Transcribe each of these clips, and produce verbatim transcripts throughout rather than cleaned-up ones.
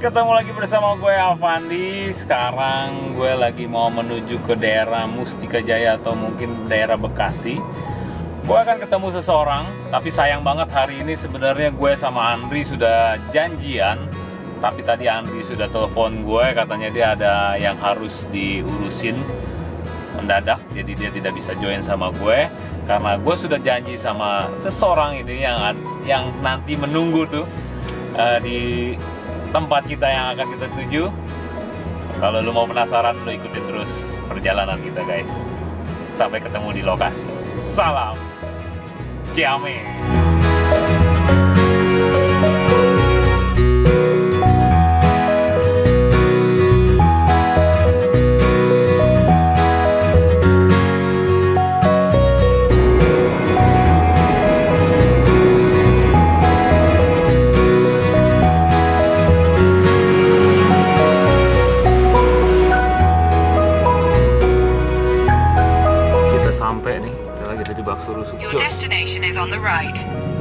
ketemu lagi bersama gue Alfandi. Sekarang gue lagi mau menuju ke daerah Mustika Jaya atau mungkin daerah Bekasi. Gue akan ketemu seseorang, tapi sayang banget hari ini sebenarnya gue sama Andri sudah janjian. Tapi tadi Andri sudah telepon gue, katanya dia ada yang harus diurusin mendadak, jadi dia tidak bisa join sama gue karena gue sudah janji sama seseorang ini yang yang nanti menunggu tuh uh, di tempat kita yang akan kita tuju. Kalau lu mau penasaran, lu ikutin terus perjalanan kita guys. Sampai ketemu di lokasi. Salam Ciamik. Sampai nih, kita lagi di Bakso Rusuk Jos. Your destination is on the right.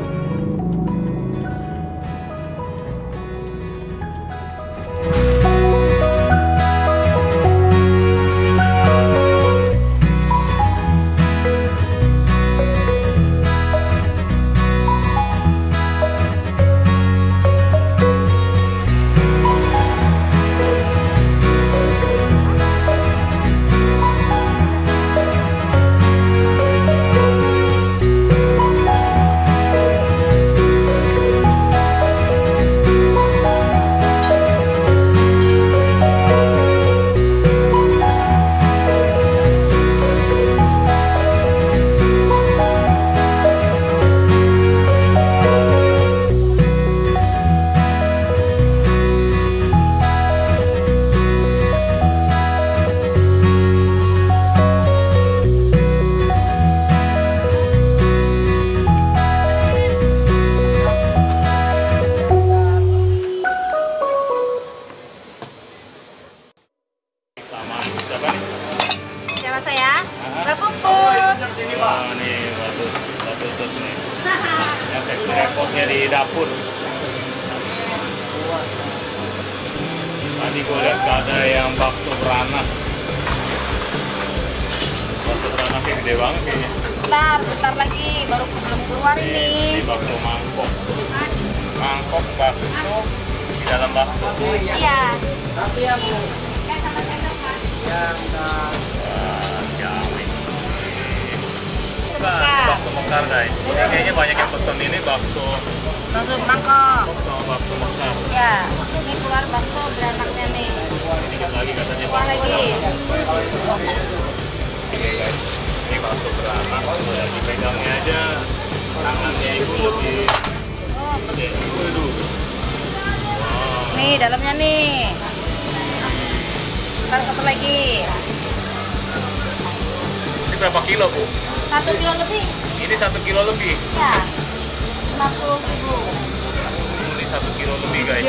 Siapa saya? Mbak Puput. Oh, nih batu batu tut nih. Yang seksi repotnya di dapur. Tadi gue lihat ada yang bakso beranak. Bakso beranaknya gede banget kayaknya. Bentar, bentar lagi, baru belum keluar ini. Ini bakso mangkok. Mangkok bakso di dalam bakso. Iya. Nah, bakso mekar guys. Ini kayaknya banyak yang pesen ini bakso Bakso mangkok. sama bakso mekar. Ya, ini keluar bakso beranaknya nih. Ini dikit lagi katanya Keluar bakso lagi. beranak. Oke guys, ini bakso beranak. Udah dipegangnya aja tangannya itu lebih gede. Waduh. Wow. Nih dalamnya nih. Ntar satu lagi. Ini berapa kilo bu? Satu kilo lebih. Ini satu kilo lebih. Ya. Lima puluh ribu. Ini satu kilo lebih guys.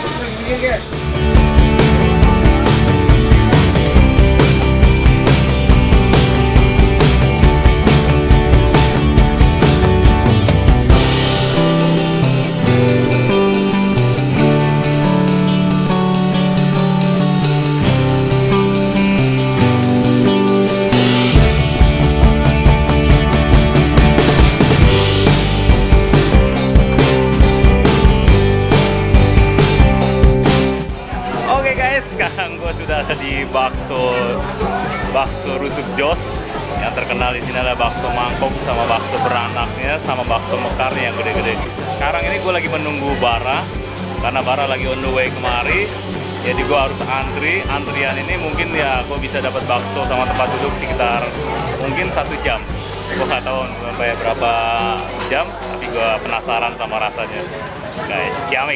Sekarang gue sudah ada di bakso bakso Rusuk Jos. Yang terkenal di sini adalah bakso mangkok sama bakso beranaknya sama bakso mekar yang gede-gede. Sekarang ini gue lagi menunggu Bara karena Bara lagi on the way kemari. Jadi gue harus antri. Antrian ini mungkin ya gue bisa dapat bakso sama tempat duduk sekitar mungkin satu jam. Gue nggak tahu sampai berapa jam, tapi gue penasaran sama rasanya. Guys, Ciamik.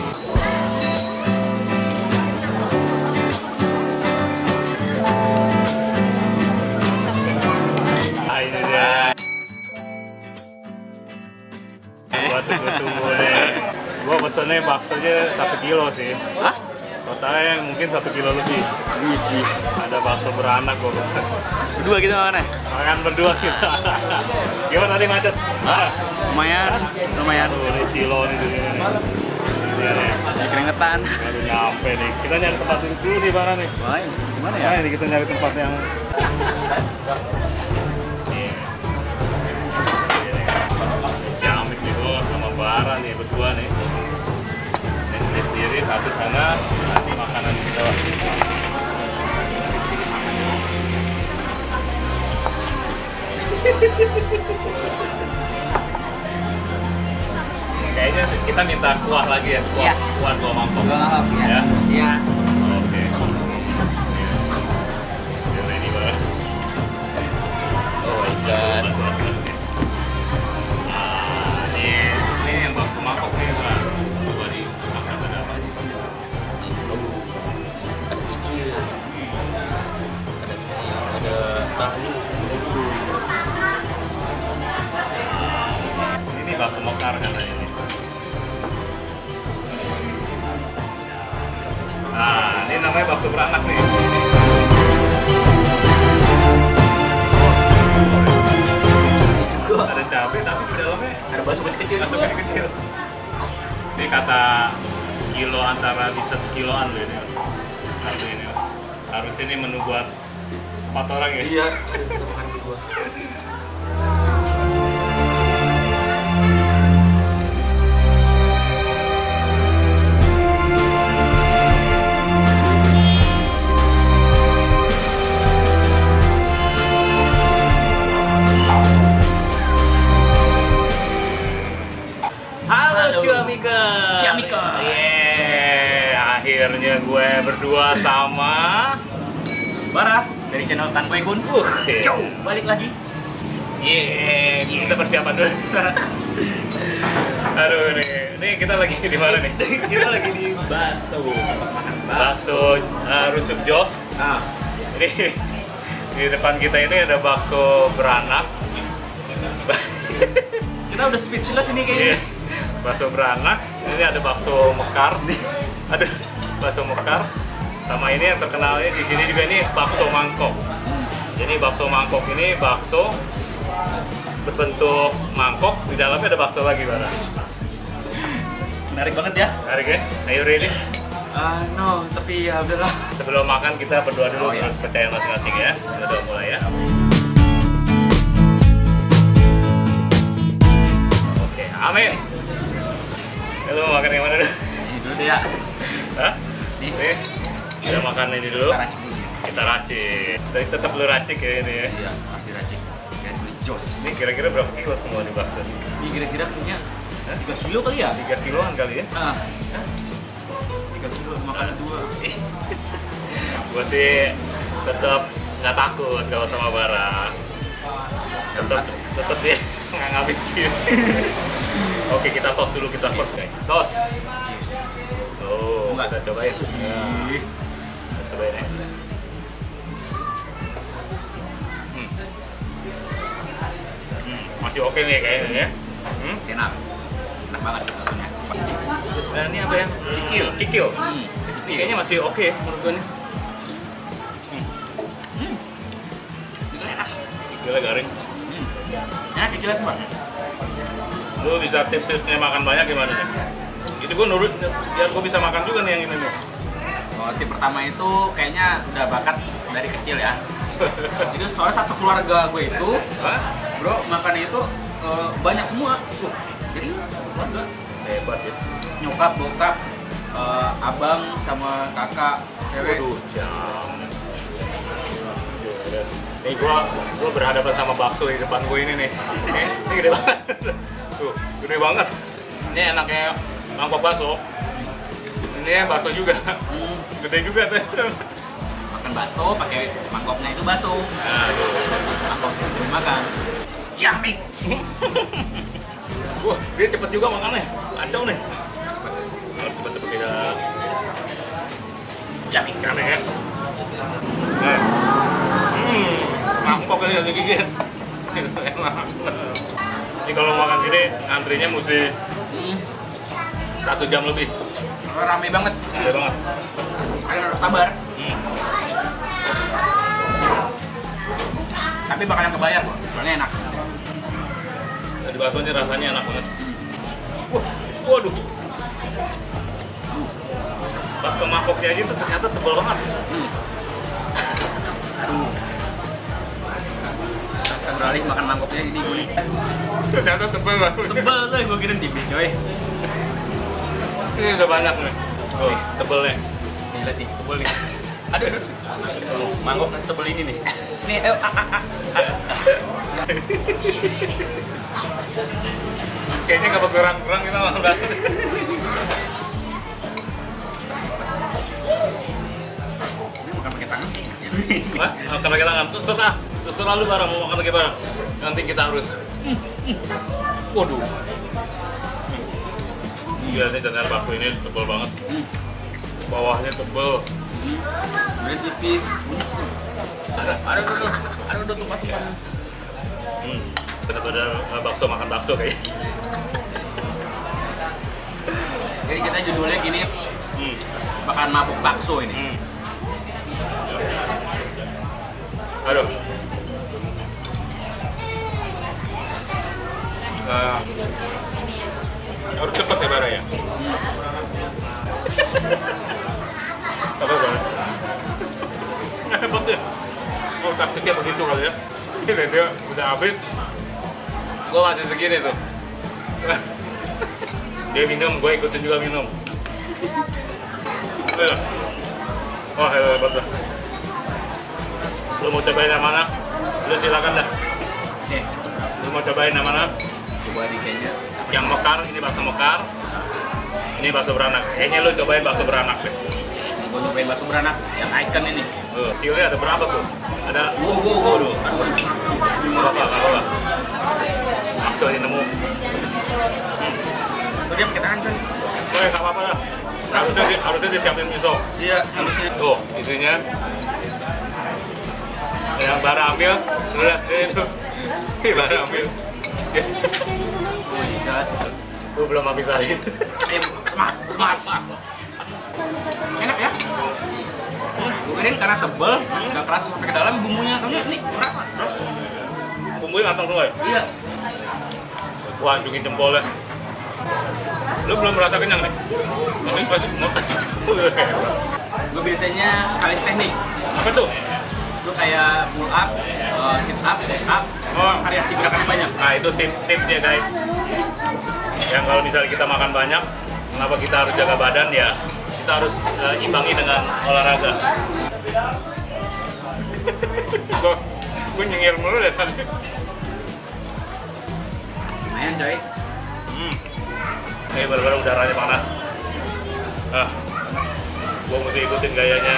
Gue tunggu deh. Gue pesennya baksonya satu kilo sih. Hah? Totalnya mungkin satu kilo lebih. Widi. Ada bakso beranak gue pesen. Berdua kita makan ya? Makan berdua kita. Gimana tadi macet? Hah? Lumayan, lumayan. Tuh, ini silo nih di sini nih. Ya, nih. Keringetan. Baru nyampe nih. Kita nyari tempat duduk dulu di mana nih? Wah, gimana ya? Nah, ini kita nyari tempat yang Nih. Ciamik nih bos sama Bara nih berdua nih. Ini sendiri sendiri satu sana, nanti makanan kita. Kayaknya kita minta kuah lagi ya, kuah, Iya. kuah dua mangkok. Dua mangkok, ya. Ya. Iya. Oke. Iya. Udah ready banget. Oh my god. Ah, ini ini yang bakso mangkok nih, Bang. Coba dimakan ada apa aja sih? Ada kikil. Ada ada tahu. Ini bakso mekar katanya ini. Nah, ini namanya bakso beranak nih. Juga Ada cabai tapi di dalamnya ada bakso kecil-kecil bakso juga. kecil. Ini kata sekilo antara bisa sekiloan loh ini. Harus ini. Harus ini menu buat empat orang ya. Iya, ada kita makan berdua. Halo Halo. Ciamikers. Ciamikers. Yeay, akhirnya gue berdua sama Bara dari channel Tanpa Ikun. Uh, Yo, balik lagi. Yeay, kita persiapan dulu. Aduh nih, ini kita lagi di mana nih? Kita lagi di bakso. Bakso uh, Rusuk Jos. Ah, Ini di depan kita ini ada bakso beranak. kita udah speechless ini Iya, kayaknya. bakso beranak. Ini ada bakso mekar. Ada bakso mekar. Sama ini yang terkenalnya di sini juga ini bakso mangkok. Jadi bakso mangkok ini bakso berbentuk mangkok, di dalamnya ada bakso lagi, Bara. Menarik banget ya. Menarik ya? Ayo ready? Ah, no, tapi ya udahlah. Sebelum makan kita berdoa dulu, Oh, iya. terus percaya masing-masing ya. Kita doa mulai ya. Oke, amin. Lu mau makan yang mana dulu? Ini dulu deh ya. Hah? Nih. Nih, kita makan ini dulu. Kita racik dulu. Kita racik. Tapi tetap lu racik ya ini ya. Iya, harus diracik. Biar beli jos. Ini kira-kira berapa kilo semua nih bakso? Ini kira-kira kayaknya tiga kilo kali ya? tiga kiloan kali ya? Ah, tiga kilo makan dua. Gua sih tetap nggak takut kalau sama Bara. Tetap tetap dia nggak ngabisin. Oke, kita tos dulu, kita tos guys. Tos. Cheers. Oh, Enggak. kita cobain. Ya. Kita cobain ya. Hmm. Hmm, masih oke nih kayaknya ya. Hmm? Senap. Enak banget baksonya. Nah, ini apa ya? Kikil. Kikil. Hmm. Ini kayaknya masih oke menurut gue nih. Itu enak. Kikilnya garing. Hmm. Enak kecilnya semua. Lu bisa tips-tipsnya makan banyak gimana sih? Itu gue nurut biar gue bisa makan juga nih yang ini nih. Oh, tip pertama itu kayaknya udah bakat dari kecil ya. Itu soalnya satu keluarga gue itu, Hah? bro, makannya itu eh, banyak semua. Uh, jadi keluarga. Hebat ya. Nyokap, bokap, eh, abang sama kakak, cewek. Waduh, jam. Nih gua, gua berhadapan sama bakso di depan gue ini nih. Ini, ini gede banget. Tuh, gede banget. Ini enaknya mangkok bakso. Ini bakso juga. Hmm, Gede juga tuh. makan bakso pakai mangkoknya itu bakso. Aduh. Mangkoknya bisa dimakan. Ciamik. Wah, dia cepet juga makannya. Kacau nih. Harus cepet-cepet kita Ciamik. aneh ya. Nah. Hmm, mangkok kali lagi gigit. Ini kalau makan gini, antrinya mesti Hmm, satu jam lebih. rame banget. Gede banget. Kalian harus sabar. Hmm. Tapi bakalan kebayar kok. Soalnya enak. Di baksonya rasanya enak banget. Wah, waduh. bakso mangkoknya aja tuh ternyata tebal banget. Hmm. Aduh. Kita beralih makan mangkoknya ini gue nih. Ternyata tebal banget. Tebal tuh, gue kira tipis coy. Ini udah banyak nih. Oh, tebelnya. Nih lihat nih, tebal nih. Aduh, aduh. Oh, mangkok tebal ini nih. Nih, ayo. Ah, ah, ah. Kayaknya nggak berkurang-kurang kita makan banget. Ini makan pakai tangan. Hah? Makan pakai tangan? Terserah. Terserah lu barang mau makan pakai barang. Nanti kita harus. Waduh. Iya nih ternyata bakso ini tebal banget. Bawahnya tebal. Beres tipis. Aduh, aduh, aduh, aduh, udah tumpah-tumpah. Hmm, benar-benar bakso makan bakso kayaknya. Jadi kita judulnya gini, Hmm. makan mabuk bakso ini. Hmm. Aduh. Uh, harus cepet ya Bara ya. Apa Bara? Hebat ya. Oh taktiknya begitu kali ya. Ini dia udah habis. Gua masih segini tuh. Dia minum, gue ikutin juga minum. Ayo. Wah hebat lah. Lu mau cobain yang mana? Lu silakan dah. Oke, Lu mau cobain yang mana? coba di kayaknya. Yang mekar, ini bakso mekar. Ini bakso beranak. Kayaknya lu cobain bakso beranak deh. Gue nyobain bakso beranak, yang icon ini. Tuh, kilo-nya ada berapa tuh? Ada Wow, wow, wow, aduh. Aduh, nggak apa-apa, nggak apa-apa. Bakso ini nemu. Tuh dia pakai tangan coy. Oh ya, nggak apa-apa lah. Harusnya, di, harusnya disiapin miso. Iya, harusnya. Tuh, itunya. Yang Bara ambil, lu lihat itu. Ih, Bara ambil. Oh, iya. Gue belum habis lagi. Ayo, semangat, semangat. Enak ya? Gue kirain karena tebel, nggak keras sampai ke dalam bumbunya. Kamu ini berapa? Bumbunya matang semua ya? Iya. Wah, anjungin jempolnya. Lu belum merasa kenyang nih? Tapi pasti mau. Gue biasanya kalis teknik. Apa tuh? Itu kayak pull up, uh, sit up, push up, Oh. variasi gerakan banyak. Nah, itu tips-tipsnya guys. Yang kalau misalnya kita makan banyak, kenapa kita harus jaga badan ya? Kita harus uh, imbangi dengan olahraga. Gue gue nyengir mulu deh tadi. Lumayan coy. Hmm. Ini benar-benar udaranya panas. Ah, gue mesti ikutin gayanya.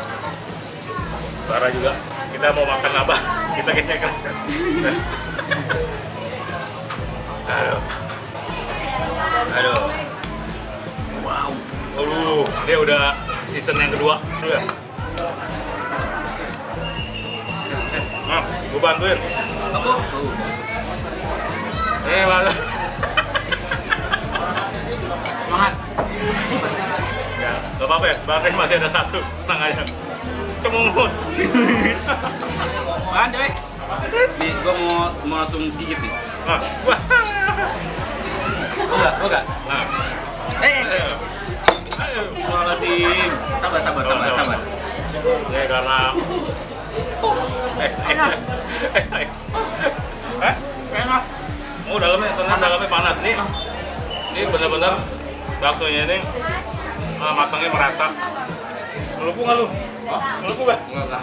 Bara juga. Kita mau makan apa? Kita kayaknya keren. Aduh. Aduh. Wow. Aduh, dia udah season yang kedua. Udah. Nah, gue bantuin. Aku. Tuh. Ini mana? Semangat. Ya, gak apa-apa ya. Barangnya masih ada satu. Tenang aja. Cemungut. Makan coy. Nih, gua mau mau langsung gigit nih. Nah, wah. Gua enggak, gua enggak. Nah, Eh, ayo. Ayo. Astagfirullahaladzim. Sabar, sabar, sabar, sabar. Ini karena eh, eh, eh, eh. Eh? Enak. Oh, dalamnya, ternyata dalamnya panas nih. Ini benar-benar baksonya ini uh, matangnya merata. Melupu nggak lu? Melupu nggak? Enggak,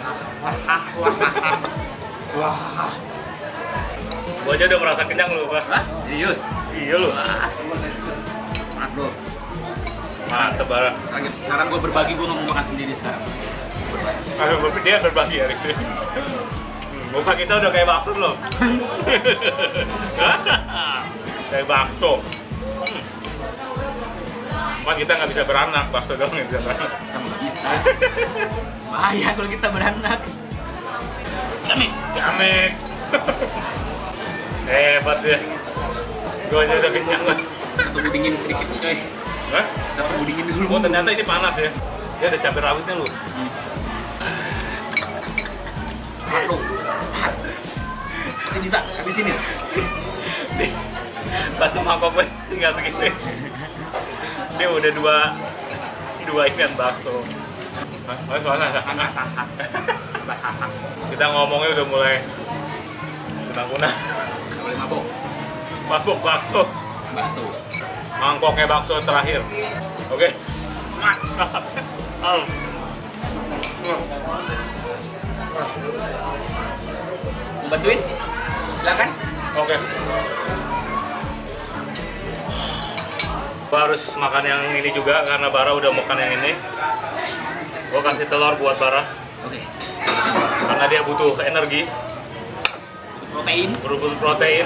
Wah. Gua aja udah merasa kenyang lu, Pak. Hah? Serius? Iya lu. Enak bro. Mantep banget. Sekarang, sekarang gue berbagi, gue nggak mau makan sendiri sekarang. Ayo, dia berbagi hari ini. Muka kita udah kayak bakso loh. Kayak bakso. Hmm. Cuman kita nggak bisa beranak, bakso doang yang bisa beranak. Kita nggak bisa. Bahaya kalau kita beranak. Jamik, jamik. Hebat ya. Gue aja udah kenyang lah. Kita tunggu dingin sedikit coy. Hah? Kita tunggu dingin dulu. Oh ternyata ini panas ya. Dia ada cabai rawitnya lu. Hmm. Aduh. Masih bisa, habisin ya. Nih, bakso mangkok gue tinggal segini. Dia udah dua dua ikan bakso. Hah? Mas, mana? Kita ngomongnya udah mulai kunang-kunang. Boleh mabuk. Mabuk bakso. Bakso. Mangkoknya bakso terakhir. Oke. Semangat. Al. Mau bantuin? Silakan. Oke. Gua harus makan yang ini juga karena Bara udah makan yang ini. Gua kasih telur buat Bara Oke. karena dia butuh energi, Protein. butuh protein.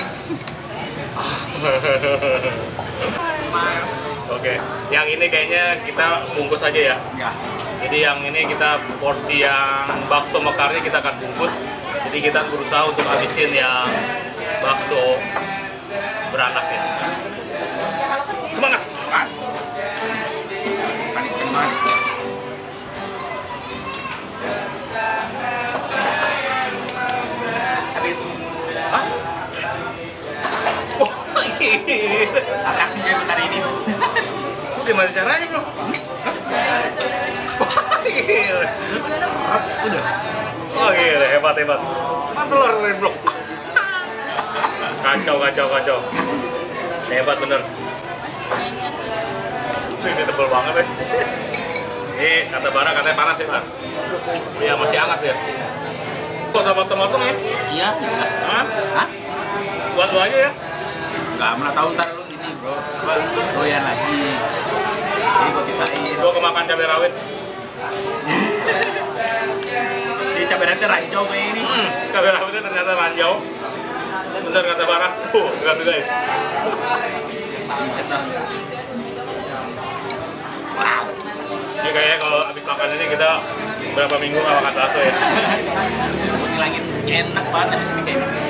Smile. Oke. Yang ini kayaknya kita bungkus aja ya. Ya. Jadi yang ini kita porsi yang bakso mekarnya kita akan bungkus. Jadi kita berusaha untuk habisin yang bakso beranaknya. Semangat! Semangat. Sekali sekali banget. Habis. Hah? Oh, gila. Atraksi saya hari ini. Lu gimana caranya, bro? Gila. Udah. Oh gila, hebat hebat. Kan telur keren, bro. Kacau kacau kacau. Hebat bener. Ini tebel banget ya. Ini kata Bara katanya panas ya, Mas. Iya masih hangat ya. Kok sama motong ya? Iya. Hah? Hah? Buat lu aja ya. Gak mana tahu ntar lu ini bro. Doyan lagi. Jadi gua sisain. Gua kemakan cabai rawit. Ini cabai rawitnya ranjau kayak ini. Hmm, cabai rawitnya ternyata ranjau. Bener kata Bara. Uh, enggak tuh guys. Buset dah. Wow. Ini kayaknya kalau habis makan ini kita berapa minggu nggak makan bakso ya. Gua ngilangin enak banget habis ini kayak ini.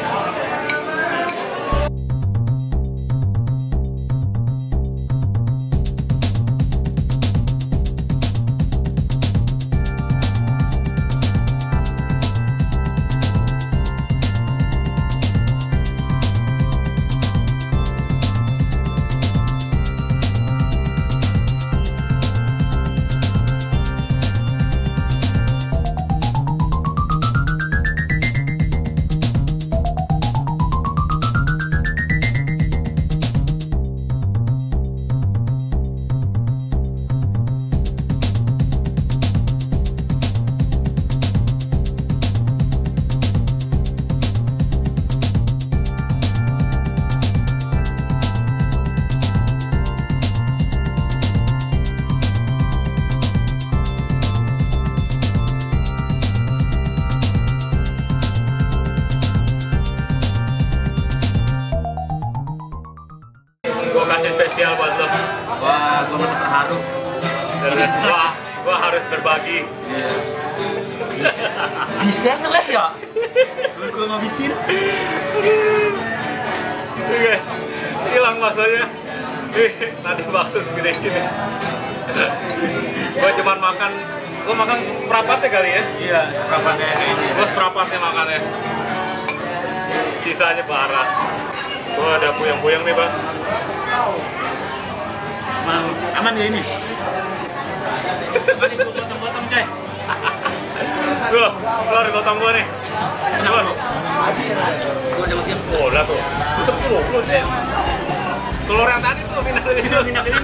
Gua kasih spesial buat lo. Wah, gua merasa terharu. Dan gua, gua harus berbagi. Iya. Bisa, bisa ngeles ya? Gua gua ngabisin. Oke, hilang baksonya. Ih, tadi bakso segede gini. Gua cuman makan, gua makan seperempatnya kali ya. Iya, seperempatnya kayak ini. Gua seperempatnya makannya. Sisanya Bara. Gua ada puyeng-puyeng nih, Bang. Aman, aman gak ini? Aman gua potong-potong, coy. Loh, lo ada gotong gua nih. Kenapa, bro? Gua udah siap. Oh, lah tuh. Tutup dulu, lu deh. Telur yang tadi tuh pindah ke sini. Pindah ke sini.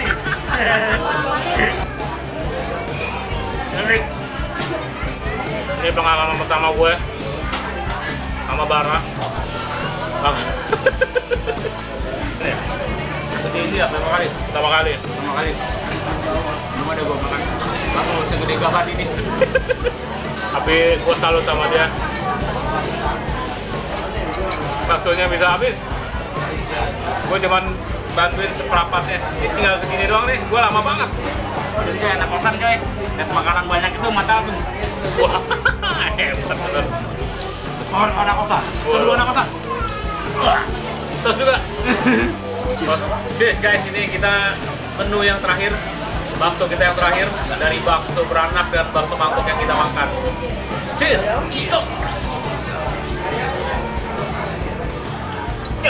Ini, ini pengalaman pertama gue sama Bara. Ini ya, pertama kali. Pertama kali. Pertama kali. Belum ada gua makan. Aku segede gaban ini. Tapi gue salut sama dia. Baksonya bisa habis. Gue cuman bantuin seperempatnya. Ini tinggal segini doang nih. Gue lama banget. Jadi coy, anak kosan coy. Lihat makanan banyak itu mata langsung. Wah, hebat bener. Oh, anak kosan. Terus lu anak kosan. Wah. Terus juga. Cheers guys, ini kita menu yang terakhir. Bakso kita yang terakhir dari bakso beranak dan bakso mangkok yang kita makan. Cheers. Cheers. Ya.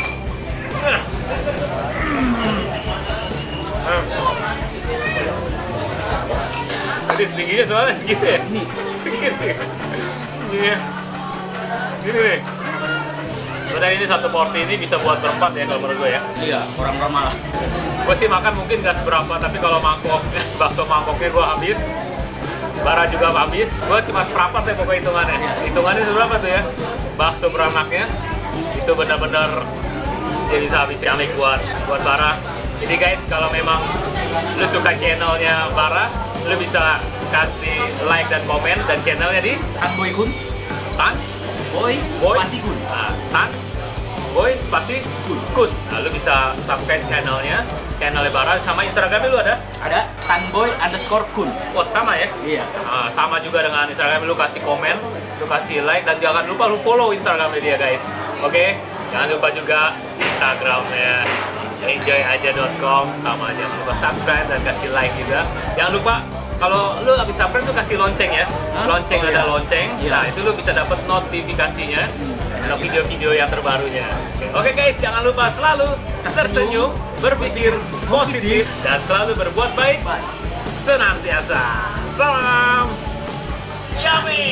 Ya. Hmm. porsi tingginya soalnya segitu ya? Ini. Segitu ya? Iya. Gini nih. Sebenarnya ini satu porsi ini bisa buat berempat ya kalau menurut gue ya. Iya, orang normal. Gue sih makan mungkin nggak seberapa, tapi kalau mangkok, bakso mangkoknya gue habis. Bara juga habis. Gue cuma seperempat ya pokoknya hitungannya. Hitungannya seberapa tuh ya? Bakso beranaknya itu benar-benar dia bisa habis yang buat buat Bara. Jadi guys, kalau memang lu suka channelnya Bara, lu bisa kasih like dan komen dan channelnya di Tan Boy Kun. Tan Boy, Boy spasi Kun. Nah, Tan Boy spasi Kun. Kun. Nah, lu bisa subscribe channelnya, channelnya Bara, sama Instagramnya lu ada? Ada Tan Boy underscore Kun. Wah, sama ya? Iya, sama. Nah, sama juga dengan Instagram, lu kasih komen, lu kasih like, dan jangan lupa lu follow Instagramnya dia guys. Oke? Jangan lupa juga Instagramnya enjoy aja dot com, sama jangan lupa subscribe dan kasih like juga. Jangan lupa kalau lu habis subscribe tuh kasih lonceng ya. Hah? Lonceng Oh, ada iya. lonceng. Iya. Nah, itu lu bisa dapat notifikasinya Hmm. untuk video-video yang terbarunya. Oke guys, jangan lupa selalu tersenyum, berpikir positif, dan selalu berbuat baik Bye. senantiasa. Salam yummy.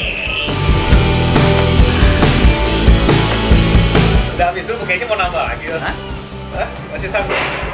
Udah habis lu kayaknya mau nambah lagi. Hah? Hah? Masih sanggup?